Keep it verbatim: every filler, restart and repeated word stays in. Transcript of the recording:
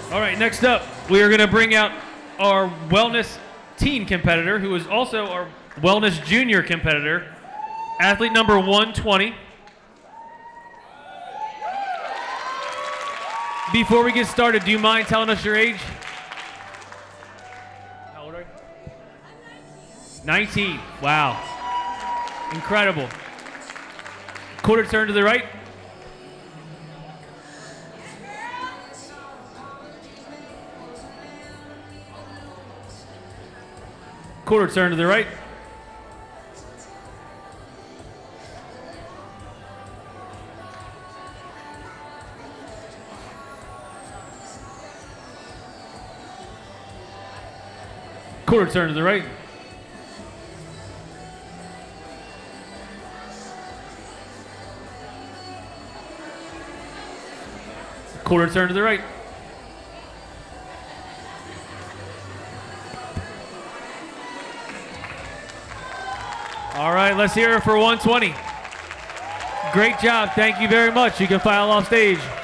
All right, next up, we are going to bring out our wellness teen competitor, who is also our wellness junior competitor, athlete number one twenty. Before we get started, do you mind telling us your age? How old are you? nineteen. Wow. Incredible. Quarter turn to the right. Quarter turn to the right. Quarter turn to the right. Quarter turn to the right. All right, let's hear it for one twenty. Great job. Thank you very much. You can file off stage.